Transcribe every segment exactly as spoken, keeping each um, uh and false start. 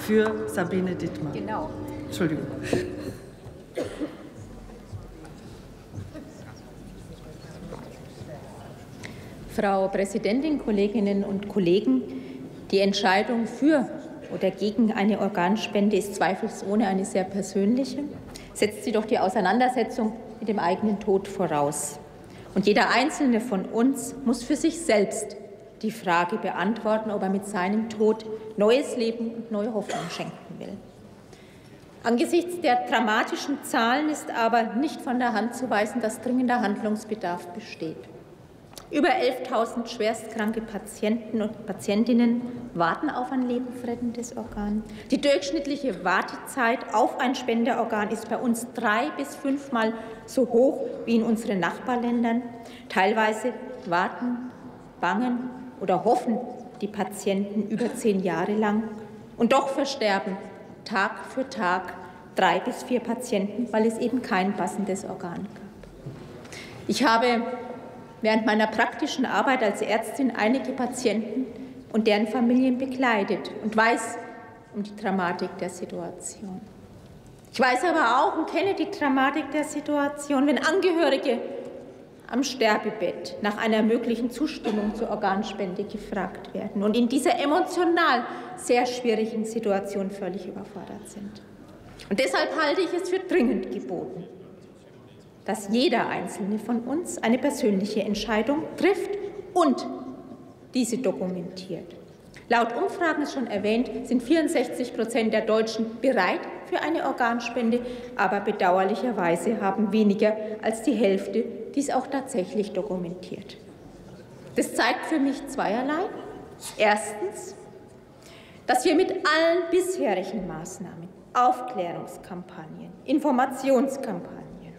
für Sabine Dittmann. Genau. Entschuldigung. Frau Präsidentin, Kolleginnen und Kollegen! Die Entscheidung für oder gegen eine Organspende ist zweifelsohne eine sehr persönliche, setzt sie doch die Auseinandersetzung mit dem eigenen Tod voraus. Und jeder Einzelne von uns muss für sich selbst die Frage beantworten, ob er mit seinem Tod neues Leben und neue Hoffnung schenken will. Angesichts der dramatischen Zahlen ist aber nicht von der Hand zu weisen, dass dringender Handlungsbedarf besteht. Über elftausend schwerstkranke Patienten und Patientinnen warten auf ein lebensrettendes Organ. Die durchschnittliche Wartezeit auf ein Spenderorgan ist bei uns drei bis fünfmal so hoch wie in unseren Nachbarländern. Teilweise warten, bangen oder hoffen die Patienten über zehn Jahre lang. Und doch versterben Tag für Tag drei bis vier Patienten, weil es eben kein passendes Organ gab. Ich habe während meiner praktischen Arbeit als Ärztin einige Patienten und deren Familien begleitet und weiß um die Dramatik der Situation. Ich weiß aber auch und kenne die Dramatik der Situation, wenn Angehörige am Sterbebett nach einer möglichen Zustimmung zur Organspende gefragt werden und in dieser emotional sehr schwierigen Situation völlig überfordert sind. Und deshalb halte ich es für dringend geboten, dass jeder Einzelne von uns eine persönliche Entscheidung trifft und diese dokumentiert. Laut Umfragen, ist schon erwähnt, sind vierundsechzig Prozent der Deutschen bereit für eine Organspende, aber bedauerlicherweise haben weniger als die Hälfte dies auch tatsächlich dokumentiert. Das zeigt für mich zweierlei. Erstens, dass wir mit allen bisherigen Maßnahmen, Aufklärungskampagnen, Informationskampagnen,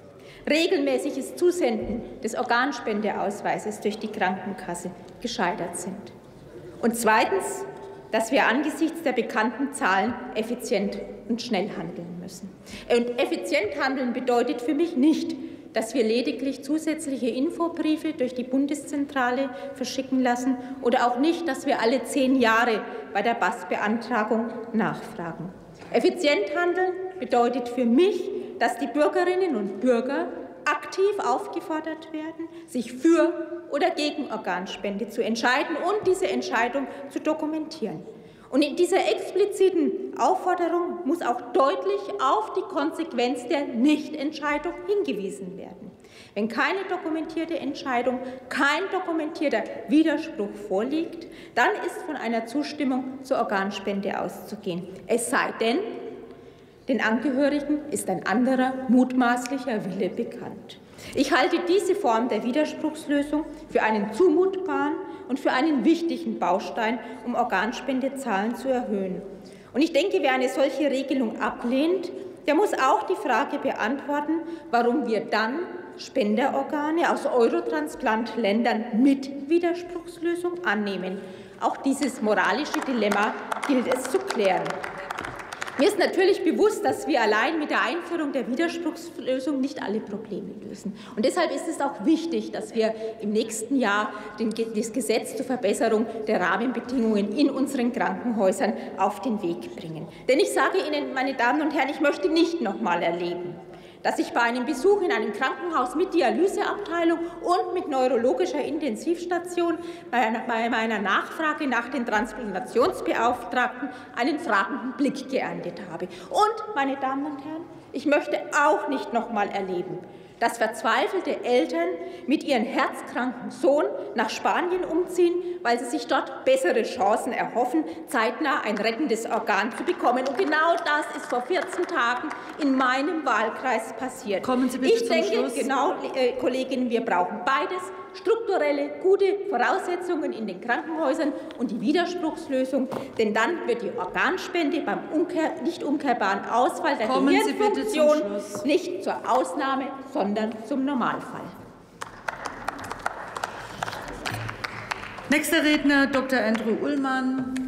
regelmäßiges Zusenden des Organspendeausweises durch die Krankenkasse gescheitert sind. Und zweitens, dass wir angesichts der bekannten Zahlen effizient und schnell handeln müssen. Und effizient handeln bedeutet für mich nicht, dass wir lediglich zusätzliche Infobriefe durch die Bundeszentrale verschicken lassen oder auch nicht, dass wir alle zehn Jahre bei der B A S-Beantragung nachfragen. Effizient handeln bedeutet für mich, dass die Bürgerinnen und Bürger aktiv aufgefordert werden, sich für oder gegen Organspende zu entscheiden und diese Entscheidung zu dokumentieren. Und in dieser expliziten Aufforderung muss auch deutlich auf die Konsequenz der Nichtentscheidung hingewiesen werden. Wenn keine dokumentierte Entscheidung, kein dokumentierter Widerspruch vorliegt, dann ist von einer Zustimmung zur Organspende auszugehen. Es sei denn, den Angehörigen ist ein anderer mutmaßlicher Wille bekannt. Ich halte diese Form der Widerspruchslösung für einen zumutbaren und für einen wichtigen Baustein, um Organspendezahlen zu erhöhen. Und ich denke, wer eine solche Regelung ablehnt, der muss auch die Frage beantworten, warum wir dann Spenderorgane aus Eurotransplant-Ländern mit Widerspruchslösung annehmen. Auch dieses moralische Dilemma gilt es zu klären. Mir ist natürlich bewusst, dass wir allein mit der Einführung der Widerspruchslösung nicht alle Probleme lösen. Und deshalb ist es auch wichtig, dass wir im nächsten Jahr das Gesetz zur Verbesserung der Rahmenbedingungen in unseren Krankenhäusern auf den Weg bringen. Denn ich sage Ihnen, meine Damen und Herren, ich möchte nicht noch mal erleben, dass ich bei einem Besuch in einem Krankenhaus mit Dialyseabteilung und mit neurologischer Intensivstation bei meiner Nachfrage nach den Transplantationsbeauftragten einen fragenden Blick geerntet habe. Und, meine Damen und Herren, ich möchte auch nicht noch mal erleben, dass verzweifelte Eltern mit ihrem herzkranken Sohn nach Spanien umziehen, weil sie sich dort bessere Chancen erhoffen, zeitnah ein rettendes Organ zu bekommen. Und genau das ist vor vierzehn Tagen in meinem Wahlkreis passiert. Kommen Sie bitte ich zum denke, Schluss. genau, äh, Kolleginnen, wir brauchen beides. Strukturelle, gute Voraussetzungen in den Krankenhäusern und die Widerspruchslösung, denn dann wird die Organspende beim Umkehr, nicht umkehrbaren Ausfall der Kommen Gehirnfunktion nicht zur Ausnahme, sondern zum Normalfall. Nächster Redner Doktor Andrew Ullmann,